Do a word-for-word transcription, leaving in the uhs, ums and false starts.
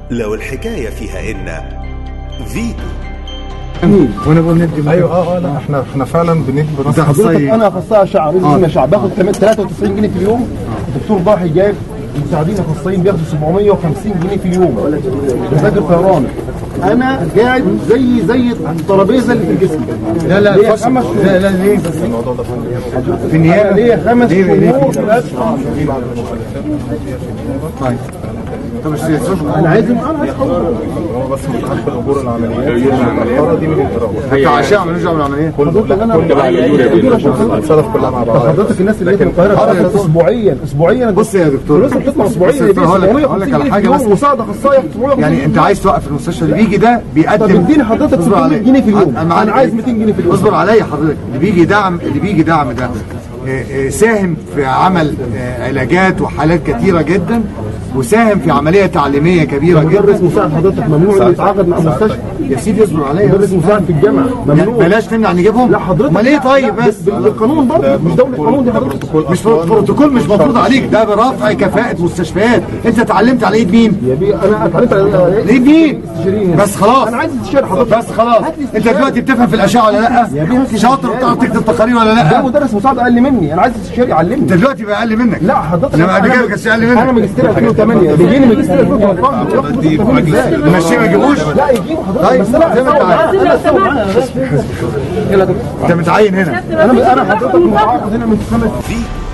لو الحكاية فيها إن فيتو. وانا بقول ندي ايوه اه اه لا احنا احنا فعلا بندي ده حضرتك. انا اخصائي شعب اسمي شعب باخد كمان ثلاثة وتسعين جنيه في اليوم. الدكتور ضاحي جايب مساعدين اخصائيين بياخدوا سبعمية وخمسين جنيه في اليوم. تذاكر طيران. انا قاعد زي زي الترابيزه اللي في الجسم. لا لا ليا خمس لا لا ليه بس في النيابه ليا خمس شهور. طيب طب انا عايز انا عايز هو بس متعلق بامور العمليات الحاره دي من الاجراءات بتاع عشان مالوش دعوه بالعمليه. حضرتك انا هتصرف كلها مع بعض. حضرتك الناس اللي في القاهره اسبوعيا اسبوعيا بص يا دكتور فلوسها بتطلع اسبوعيا. هقول لك على حاجه بس مساعده اخصائي يعني انت عايز توقف المستشفى اللي بيجي ده بيقدم. طب اديني حضرتك ستمية جنيه في اليوم. انا عايز ميتين جنيه في اليوم. اصبر عليا حضرتك. اللي بيجي دعم اللي بيجي دعم ده ساهم في عمل علاجات وحالات كثيره جدا، وساهم في عمليه تعليميه كبيره جدا. مدرس مساعد حضرتك ممنوع انه يتعاقد مع مستشفى. يا سيدي اصبر عليا. مدرس مساعد في الجامعه ممنوع. بلاش تمنع نجيبهم. لا حضرتك. امال ايه طيب بس بالقانون برضه مش دوله قانون دي حضرتك. مش بروتوكول مش مفروض عليك، ده برفع كفاءه مستشفيات. انت اتعلمت على ايد مين؟ يا بيه انا اتعلمت على ايد مين؟ استشاريين. بس خلاص انا عايز استشاري حضرتك. بس خلاص. انت دلوقتي بتفهم في الاشعه ولا لا؟ شاطر وبتعرف تكتب تقارير ولا لا؟ ده مدرس مساعد اقل مني. انا عايز استشاري يعلمني. انت دلوقتي بقى اقل منك. لا حضرتك انا قبل كده كنت اقل منك. انا ماجستير ألفين وثمانية بيجيني ماجستير ألفين وثلاثة عشر. ماشي ما يجيبوش. لا يجيبوا حضرتك. طيب بس انا زي ما انت عايز. انا اسوي معايا انت متعين هنا. انا انا حضرتك متعاقد هنا من خمس.